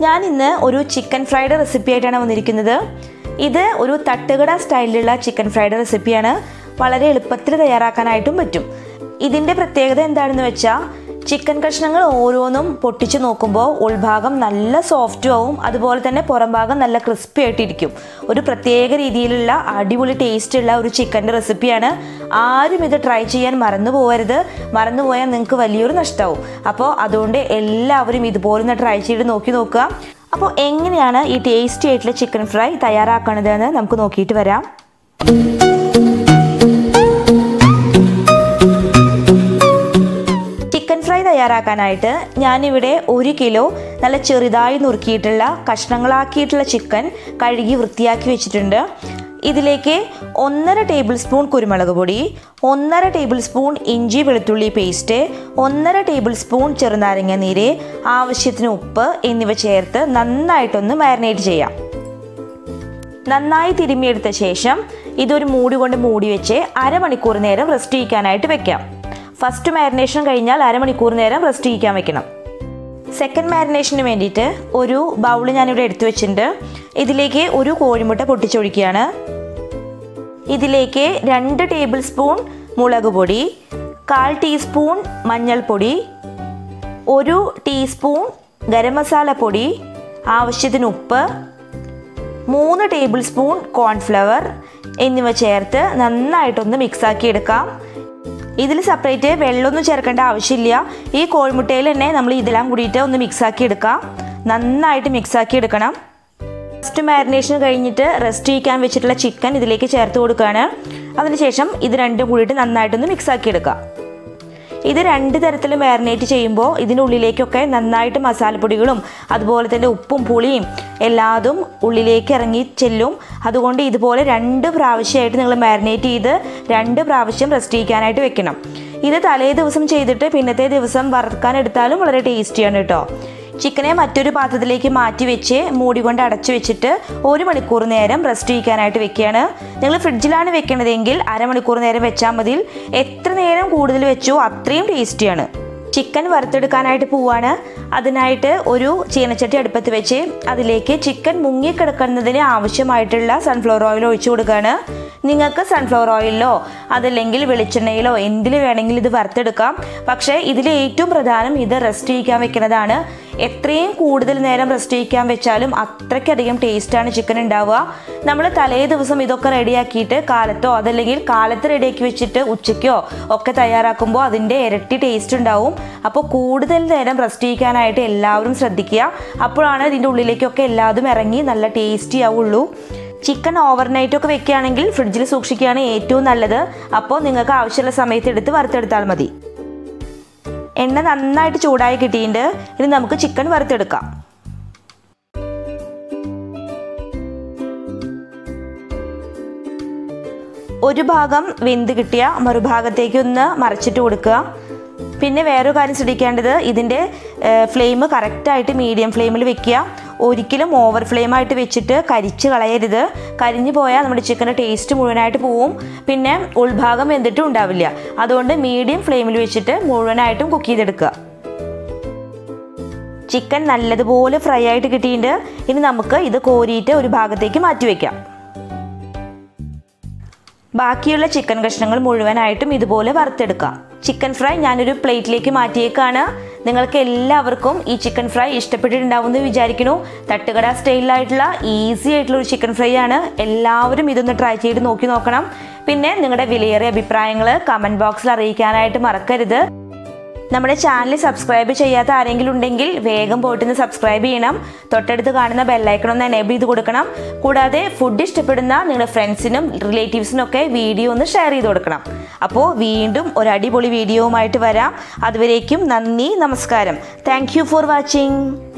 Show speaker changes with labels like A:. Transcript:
A: ഞാൻ ഇന്ന് ഒരു ചിക്കൻ ഫ്രൈഡ് റെസിപ്പി ആയിട്ടാണ് വന്നിരിക്കുന്നത്. ഇത് ഒരു തട്ടുകട സ്റ്റൈലിലുള്ള ചിക്കൻ ഫ്രൈഡ് റെസിപ്പിയാണ്. വളരെ എളുപ്പത്തിൽ തയ്യാറാക്കാനായിട്ടും പറ്റും. ഇതിൻ്റെ പ്രത്യേകത എന്താണെന്ന് വെച്ചാൽ ചിക്കൻ കഷ്ണങ്ങൾ ഓരോന്നും പൊട്ടിച്ച് നോക്കുമ്പോൾ ഉൾഭാഗം നല്ല സോഫ്റ്റും ആവും, അതുപോലെ തന്നെ പുറം ഭാഗം നല്ല ക്രിസ്പി ആയിട്ടിരിക്കും. ഒരു പ്രത്യേക രീതിയിലുള്ള അടിപൊളി ടേസ്റ്റുള്ള ഒരു ചിക്കൻ്റെ റെസിപ്പിയാണ്. ആരും ഇത് ട്രൈ ചെയ്യാൻ മറന്നു പോകരുത്. മറന്നുപോയാൽ നിങ്ങൾക്ക് വലിയൊരു നഷ്ടമാവും. അപ്പോൾ അതുകൊണ്ട് എല്ലാവരും ഇതുപോലെ ട്രൈ ചെയ്ത് നോക്കുക. അപ്പോൾ എങ്ങനെയാണ് ഈ ടേസ്റ്റി ആയിട്ടുള്ള ചിക്കൻ ഫ്രൈ തയ്യാറാക്കണതെന്ന് നമുക്ക് നോക്കിയിട്ട് വരാം. തയ്യാറാക്കാനായിട്ട് ഞാനിവിടെ 1 കിലോ നല്ല ചെറുതായി നുറുക്കിയിട്ടുള്ള കഷ്ണങ്ങളാക്കിയിട്ടുള്ള ചിക്കൻ കഴുകി വൃത്തിയാക്കി വെച്ചിട്ടുണ്ട്. ഇതിലേക്ക് 1.5 ടേബിൾ സ്പൂൺ കുരുമുളക് പൊടി, 1.5 ടേബിൾ സ്പൂൺ ഇഞ്ചി വെളുത്തുള്ളി പേസ്റ്റ്, 1.5 ടേബിൾ സ്പൂൺ ചെറുനാരങ്ങ നീര്, ആവശ്യത്തിന് ഉപ്പ് എന്നിവ ചേർത്ത് നന്നായിട്ടൊന്ന് മാരിനേറ്റ് ചെയ്യാം. നന്നായി തിരുമ്മിയെടുത്ത ശേഷം ഇതൊരു മൂടി കൊണ്ട് മൂടി വെച്ച് അരമണിക്കൂർ നേരം റെസ്റ്റ് ചെയ്യിക്കാനായിട്ട് വെക്കാം. ഫസ്റ്റ് മാരിനേഷൻ കഴിഞ്ഞാൽ അരമണിക്കൂർ നേരം റെസ്റ്റ് ചെയ്യിക്കാൻ വെക്കണം. സെക്കൻഡ് മാരിനേഷന് വേണ്ടിയിട്ട് ഒരു ബൗൾ ഞാനിവിടെ എടുത്തു വെച്ചിട്ടുണ്ട്. ഇതിലേക്ക് ഒരു കോഴിമുട്ട പൊട്ടിച്ചൊഴിക്കുകയാണ്. ഇതിലേക്ക് 2 ടേബിൾ സ്പൂൺ മുളക് പൊടി, 1/4 ടീസ്പൂൺ മഞ്ഞൾപ്പൊടി, 1 ടീസ്പൂൺ ഗരം മസാല പൊടി, ആവശ്യത്തിന് ഉപ്പ്, 3 ടേബിൾ സ്പൂൺ കോൺഫ്ലവർ എന്നിവ ചേർത്ത് നന്നായിട്ടൊന്ന് മിക്സാക്കി എടുക്കാം. ഇതിൽ സെപ്പറേറ്റ് വെള്ളമൊന്നും ചേർക്കേണ്ട ആവശ്യമില്ല. ഈ കോഴിമുട്ടയിൽ തന്നെ നമ്മൾ ഇതെല്ലാം കൂടിയിട്ട് ഒന്ന് മിക്സാക്കി എടുക്കാം. നന്നായിട്ട് മിക്സാക്കി എടുക്കണം. ഫസ്റ്റ് മാരിനേഷൻ കഴിഞ്ഞിട്ട് റെസ്റ്റ് ചെയ്യിക്കാൻ വെച്ചിട്ടുള്ള ചിക്കൻ ഇതിലേക്ക് ചേർത്ത് കൊടുക്കുകയാണ്. അതിനുശേഷം ഇത് രണ്ടും കൂടിയിട്ട് നന്നായിട്ടൊന്ന് മിക്സാക്കി എടുക്കാം. ഇത് 2 തരത്തിൽ മാരിനേറ്റ് ചെയ്യുമ്പോൾ ഇതിൻ്റെ ഉള്ളിലേക്കൊക്കെ നന്നായിട്ട് മസാലപ്പൊടികളും അതുപോലെ തന്നെ ഉപ്പും പുളിയും എല്ലാതും ഉള്ളിലേക്ക് ഇറങ്ങി ചെല്ലും. അതുകൊണ്ട് ഇതുപോലെ 2 പ്രാവശ്യമായിട്ട് നിങ്ങൾ മാരിനേറ്റ് ചെയ്ത് 2 പ്രാവശ്യം റെസ്റ്റ് ചെയ്യിക്കാനായിട്ട് വെക്കണം. ഇത് തലേ ദിവസം ചെയ്തിട്ട് പിന്നത്തെ ദിവസം വറുക്കാൻ എടുത്താലും വളരെ ടേസ്റ്റിയാണ് കേട്ടോ. ചിക്കനെ മറ്റൊരു പാത്രത്തിലേക്ക് മാറ്റി വെച്ച് മൂടി കൊണ്ട് അടച്ചു വെച്ചിട്ട് 1 മണിക്കൂർ നേരം റെസ്റ്റ് ചെയ്യിക്കാനായിട്ട് വെക്കുകയാണ്. നിങ്ങൾ ഫ്രിഡ്ജിലാണ് വെക്കണതെങ്കിൽ അരമണിക്കൂർ നേരം വെച്ചാൽ മതി. എത്ര നേരം കൂടുതൽ വെച്ചോ അത്രയും ടേസ്റ്റിയാണ്. ചിക്കൻ വറുത്തെടുക്കാനായിട്ട് പോവാണ്. അതിനായിട്ട് ഒരു ചീനച്ചട്ടി അടുപ്പത്ത് വെച്ച് അതിലേക്ക് ചിക്കൻ മുങ്ങിക്കിടക്കുന്നതിന് ആവശ്യമായിട്ടുള്ള സൺഫ്ലവർ ഓയിൽ ഒഴിച്ചു കൊടുക്കുകയാണ്. നിങ്ങൾക്ക് സൺഫ്ലവർ ഓയിലോ അതല്ലെങ്കിൽ വെളിച്ചെണ്ണയിലോ എന്തിൽ വേണമെങ്കിലും ഇത് വറുത്തെടുക്കാം. പക്ഷേ ഇതിൽ ഏറ്റവും പ്രധാനം ഇത് റെസ്റ്റ് ചെയ്യിക്കാൻ വെക്കുന്നതാണ്. എത്രയും കൂടുതൽ നേരം റെസ്റ്റ് ചെയ്യിക്കാൻ വെച്ചാലും അത്രയ്ക്കധികം ടേസ്റ്റാണ് ചിക്കൻ ഉണ്ടാവുക. നമ്മൾ തലേ ദിവസം ഇതൊക്കെ റെഡിയാക്കിയിട്ട് കാലത്തോ അതല്ലെങ്കിൽ കാലത്ത് റെഡിയാക്കി വെച്ചിട്ട് ഉച്ചയ്ക്കോ ഒക്കെ തയ്യാറാക്കുമ്പോൾ അതിൻ്റെ ഇരട്ടി ടേസ്റ്റ് ഉണ്ടാവും. അപ്പോൾ കൂടുതൽ നേരം റെസ്റ്റ് ചെയ്യിക്കാനായിട്ട് എല്ലാവരും ശ്രദ്ധിക്കുക. അപ്പോഴാണ് ഇതിൻ്റെ ഉള്ളിലേക്കൊക്കെ എല്ലാതും ഇറങ്ങി നല്ല ടേസ്റ്റി ആവുള്ളൂ. ചിക്കൻ ഓവർനൈറ്റൊക്കെ വെക്കുകയാണെങ്കിൽ ഫ്രിഡ്ജിൽ സൂക്ഷിക്കുകയാണ് ഏറ്റവും നല്ലത്. അപ്പോൾ നിങ്ങൾക്ക് ആവശ്യമുള്ള സമയത്ത് എടുത്ത് വറുത്തെടുത്താൽ മതി. എണ്ണ നന്നായിട്ട് ചൂടായി കിട്ടിയിട്ടുണ്ട്. ഇനി നമുക്ക് ചിക്കൻ വറുത്തെടുക്കാം. ഒരു ഭാഗം വെന്ത് കിട്ടിയ മറുഭാഗത്തേക്ക് ഒന്ന് മറിച്ചിട്ട് കൊടുക്കുക. പിന്നെ വേറൊരു കാര്യം ശ്രദ്ധിക്കേണ്ടത് ഇതിൻ്റെ ഫ്ലെയിം കറക്റ്റായിട്ട് മീഡിയം ഫ്ലെയിമിൽ വെക്കുക. ഒരിക്കലും ഓവർ ഫ്ലെയിമായിട്ട് വെച്ചിട്ട് കരിച്ച് കളയരുത്. കരിഞ്ഞു പോയാൽ നമ്മുടെ ചിക്കൻ്റെ ടേസ്റ്റ് മുഴുവനായിട്ട് പോവും. പിന്നെ ഉൾഭാഗം വെന്തിട്ടും ഉണ്ടാവില്ല. അതുകൊണ്ട് മീഡിയം ഫ്ലെയിമിൽ വെച്ചിട്ട് മുഴുവനായിട്ടും കുക്ക് ചെയ്തെടുക്കുക. ചിക്കൻ നല്ലതുപോലെ ഫ്രൈ ആയിട്ട് കിട്ടിയിട്ടുണ്ട്. ഇനി നമുക്ക് ഇത് കോരിയിട്ട് ഒരു ഭാഗത്തേക്ക് മാറ്റി വയ്ക്കാം. ബാക്കിയുള്ള ചിക്കൻ കഷ്ണങ്ങൾ മുഴുവനായിട്ടും ഇതുപോലെ വറുത്തെടുക്കാം. ചിക്കൻ ഫ്രൈ ഞാനൊരു പ്ലേറ്റിലേക്ക് മാറ്റിയേക്കാണ്. നിങ്ങൾക്ക് എല്ലാവർക്കും ഈ ചിക്കൻ ഫ്രൈ ഇഷ്ടപ്പെട്ടിട്ടുണ്ടാവുമെന്ന് വിചാരിക്കുന്നു. തട്ടുകട സ്റ്റൈലിലായിട്ടുള്ള ഈസി ആയിട്ടുള്ള ഒരു ചിക്കൻ ഫ്രൈ ആണ്. എല്ലാവരും ഇതൊന്ന് ട്രൈ ചെയ്ത് നോക്കണം. പിന്നെ നിങ്ങളുടെ വിലയേറിയ അഭിപ്രായങ്ങൾ കമൻറ്റ് ബോക്സിൽ അറിയിക്കാനായിട്ട് മറക്കരുത്. നമ്മുടെ ചാനൽ സബ്സ്ക്രൈബ് ചെയ്യാത്ത ആരെങ്കിലും ഉണ്ടെങ്കിൽ വേഗം പോയിട്ടൊന്ന് സബ്സ്ക്രൈബ് ചെയ്യണം. തൊട്ടടുത്ത് കാണുന്ന ബെല്ലൈക്കൺ ഒന്ന് എനേബിൾ ചെയ്ത് കൊടുക്കണം. കൂടാതെ ഫുഡ് ഇഷ്ടപ്പെടുന്ന നിങ്ങളുടെ ഫ്രണ്ട്സിനും റിലേറ്റീവ്സിനും ഒക്കെ വീഡിയോ ഒന്ന് ഷെയർ ചെയ്ത് കൊടുക്കണം. അപ്പോൾ വീണ്ടും ഒരു അടിപൊളി വീഡിയോവുമായിട്ട് വരാം. അതുവരേക്കും നന്ദി, നമസ്കാരം. Thank you for watching.